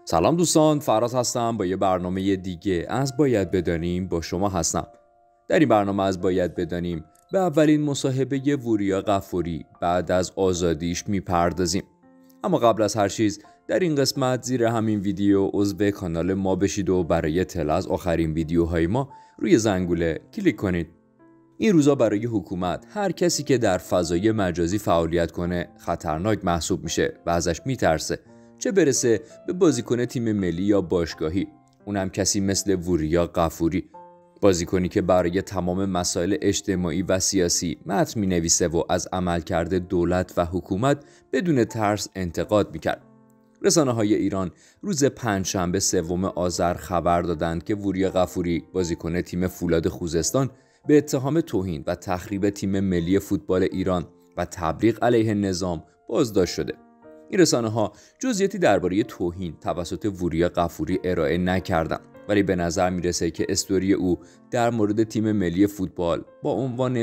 سلام دوستان، فراز هستم با یه برنامه دیگه از باید بدانیم با شما هستم. در این برنامه از باید بدانیم به اولین مصاحبه وریا غفوری بعد از آزادیش میپردازیم. اما قبل از هر چیز در این قسمت زیر همین ویدیو عضو کانال ما بشید و برای اطلاع از آخرین ویدیوهای ما روی زنگوله کلیک کنید. این روزا برای حکومت هر کسی که در فضای مجازی فعالیت کنه خطرناک محسوب میشه و ازش میترسه، چه برسه به بازیکن تیم ملی یا باشگاهی، اونم کسی مثل وریا غفوری، بازیکنی که برای تمام مسائل اجتماعی و سیاسی متن مینویسه و از عملکرد دولت و حکومت بدون ترس انتقاد میکرد. رسانه‌های ایران روز پنجشنبه 3 آذر خبر دادند که وریا غفوری، بازیکن تیم فولاد خوزستان، به اتهام توهین و تخریب تیم ملی فوتبال ایران و تبلیغ علیه نظام بازداشت شده. این رسانه‌ها جزئیاتی درباره توهین توسط وریا غفوری ارائه نکردند، ولی به نظر میرسه که استوری او در مورد تیم ملی فوتبال با عنوان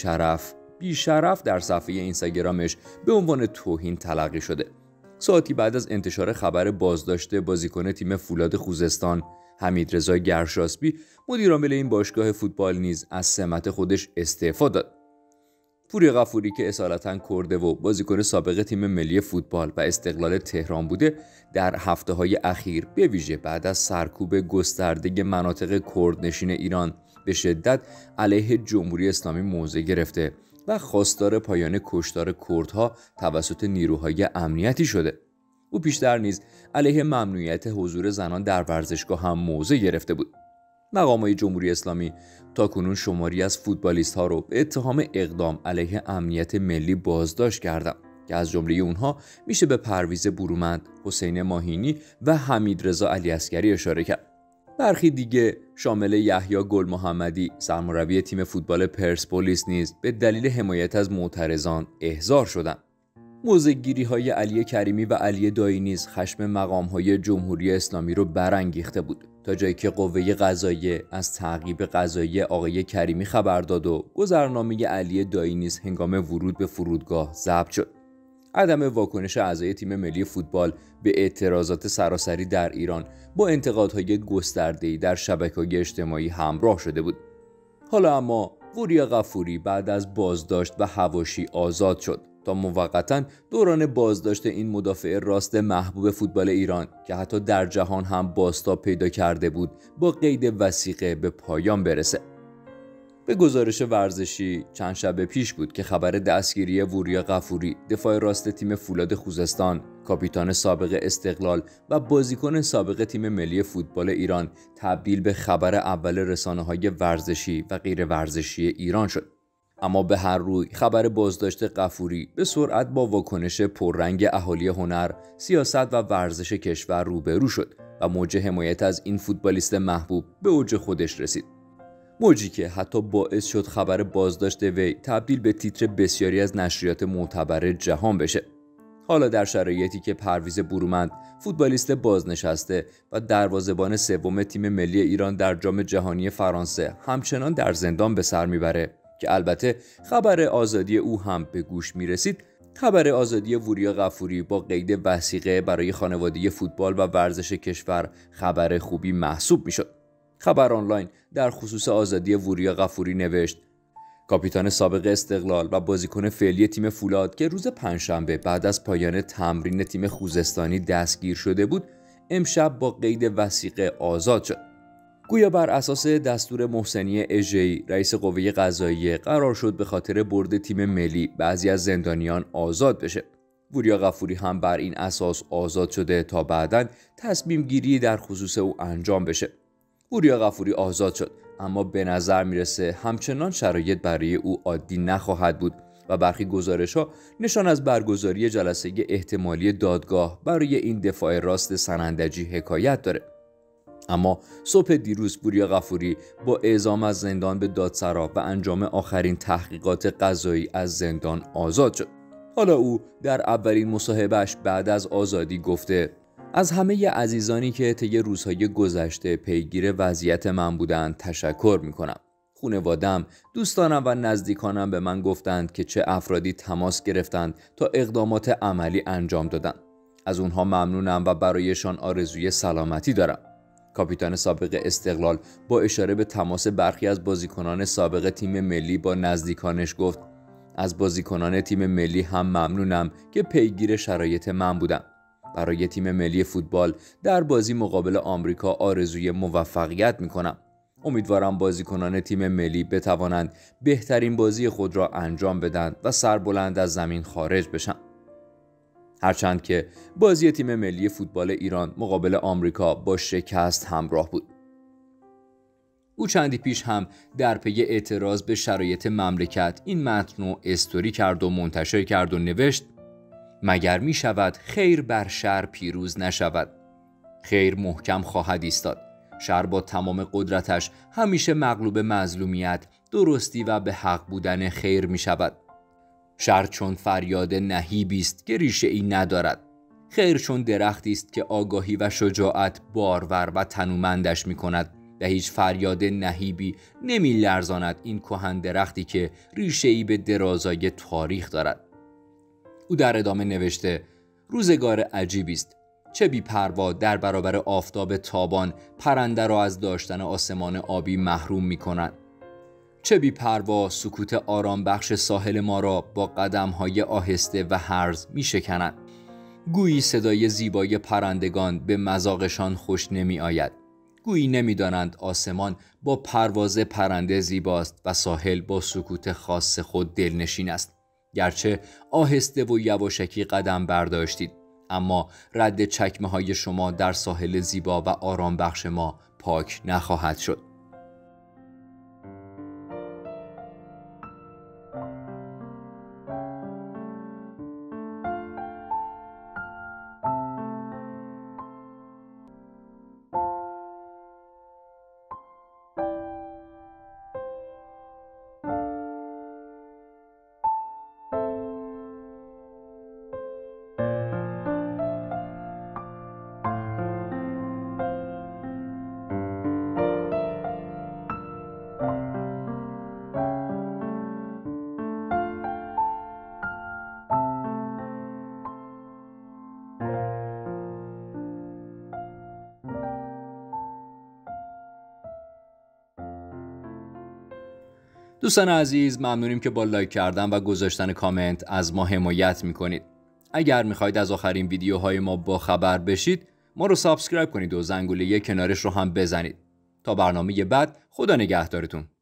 بیشرف در صفحه اینستاگرامش به عنوان توهین تلقی شده. ساعتی بعد از انتشار خبر بازداشت بازیکن تیم فولاد خوزستان، حمیدرضا گرشاسبی، مدیرعامل این باشگاه فوتبال، نیز از سمت خودش استعفا داد. وریا غفوری که اصالتاً کرده و بازیکن سابق تیم ملی فوتبال و استقلال تهران بوده، در هفته‌های اخیر به ویژه بعد از سرکوب گسترده مناطق کردنشین ایران به شدت علیه جمهوری اسلامی موضع گرفته و خواستار پایان کشتار کردها توسط نیروهای امنیتی شده. او پیشتر نیز علیه ممنوعیت حضور زنان در ورزشگاه هم موضع گرفته بود. مقامات جمهوری اسلامی تاکنون شماری از فوتبالیست‌ها رو به اتهام اقدام علیه امنیت ملی بازداشت کردند که از جمله اونها میشه به پرویز برومند، حسین ماهینی و حمیدرضا علیعسکری اشاره کرد. برخی دیگه شامل یحیی گل محمدی، سرمربی تیم فوتبال پرسپولیس، نیز به دلیل حمایت از معترضان احضار شدند. موضع‌گیری‌های علی کریمی و علی دایی نیز خشم مقام‌های جمهوری اسلامی رو برانگیخته بود، تا جایی که قوه قضاییه از تعقیب قضایی آقای کریمی خبر داد و گذرنامه علی دایی نیز هنگام ورود به فرودگاه ضبط شد. عدم واکنش اعضای تیم ملی فوتبال به اعتراضات سراسری در ایران با انتقادهای گسترده‌ای در شبکه‌های اجتماعی همراه شده بود. حالا اما وریا غفوری بعد از بازداشت و حواشی آزاد شد تا موقتاً دوران بازداشت این مدافع راست محبوب فوتبال ایران که حتی در جهان هم بازتاب پیدا کرده بود با قید وثیقه به پایان برسه. به گزارش ورزشی چند شب پیش بود که خبر دستگیری وریا غفوری، دفاع راست تیم فولاد خوزستان، کاپیتان سابق استقلال و بازیکن سابق تیم ملی فوتبال ایران، تبدیل به خبر اول رسانه‌های ورزشی و غیر ورزشی ایران شد. اما به هر روی خبر بازداشت غفوری به سرعت با واکنش پررنگ اهالی هنر، سیاست و ورزش کشور روبرو شد و موج حمایت از این فوتبالیست محبوب به اوج خودش رسید. موجی که حتی باعث شد خبر بازداشت وی تبدیل به تیتر بسیاری از نشریات معتبر جهان بشه. حالا در شرایطی که پرویز برومند، فوتبالیست بازنشسته و دروازه‌بان سوم تیم ملی ایران در جام جهانی فرانسه، همچنان در زندان به سر میبره که البته خبر آزادی او هم به گوش میرسید، خبر آزادی وریا غفوری با قید وثیقه برای خانواده فوتبال و ورزش کشور خبر خوبی محسوب میشد. خبر آنلاین در خصوص آزادی وریا غفوری نوشت: کاپیتان سابق استقلال و بازیکن فعلی تیم فولاد که روز پنجشنبه بعد از پایان تمرین تیم خوزستانی دستگیر شده بود، امشب با قید وثیقه آزاد شد. گویا بر اساس دستور محسنی اژه‌ای، رئیس قوه قضاییه، قرار شد به خاطر برد تیم ملی بعضی از زندانیان آزاد بشه. وریا غفوری هم بر این اساس آزاد شده تا بعداً تصمیم گیری در خصوص او انجام بشه. وریا غفوری آزاد شد، اما به نظر میرسه همچنان شرایط برای او عادی نخواهد بود و برخی گزارش‌ها نشان از برگزاری جلسه احتمالی دادگاه برای این دفاع راست سنندجی حکایت داره. اما صبح دیروز وریا غفوری با اعزام از زندان به دادسرا و انجام آخرین تحقیقات قضایی از زندان آزاد شد. حالا او در اولین مصاحبهش بعد از آزادی گفته: از همه عزیزانی که طی روزهای گذشته پیگیر وضعیت من بودند تشکر میکنم. خانواده‌ام، دوستانم و نزدیکانم به من گفتند که چه افرادی تماس گرفتند تا اقدامات عملی انجام دادند. از اونها ممنونم و برایشان آرزوی سلامتی دارم. کاپیتان سابق استقلال با اشاره به تماس برخی از بازیکنان سابق تیم ملی با نزدیکانش گفت: از بازیکنان تیم ملی هم ممنونم که پیگیر شرایط من بودم. برای تیم ملی فوتبال در بازی مقابل آمریکا آرزوی موفقیت میکنم. امیدوارم بازیکنان تیم ملی بتوانند بهترین بازی خود را انجام بدن و سربلند از زمین خارج بشن. هرچند که بازی تیم ملی فوتبال ایران مقابل آمریکا با شکست همراه بود. او چندی پیش هم در پی اعتراض به شرایط مملکت این متن رو استوری کرد و منتشر کرد و نوشت: مگر می شود خیر بر شر پیروز نشود؟ خیر محکم خواهد ایستاد. شر با تمام قدرتش همیشه مغلوب مظلومیت، درستی و به حق بودن خیر می شود. شر چون فریاد نهیبی است که ریشه ای ندارد. خیر چون درختی است که آگاهی و شجاعت بارور و تنومندش می کند و هیچ فریاد نهیبی نمی لرزاند این کهن درختی که ریشه ای به درازای تاریخ دارد. او در ادامه نوشته: روزگار عجیبی است. چه بی پروا در برابر آفتاب تابان پرنده را از داشتن آسمان آبی محروم می کنند. چه بی پروا سکوت آرام بخش ساحل ما را با قدم‌های آهسته و هرز می شکنند. گویی صدای زیبای پرندگان به مذاقشان خوش نمی آید. گویی نمی دانند آسمان با پرواز پرنده زیباست و ساحل با سکوت خاص خود دلنشین است. گرچه آهسته و یواشکی قدم برداشتید، اما رد چکمه های شما در ساحل زیبا و آرام بخش ما پاک نخواهد شد. دوستان عزیز، ممنونیم که با لایک کردن و گذاشتن کامنت از ما حمایت میکنید. اگر میخواید از آخرین ویدیوهای ما با خبر بشید، ما رو سابسکرایب کنید و زنگوله کنارش رو هم بزنید. تا برنامه بعد، خدا نگهدارتون.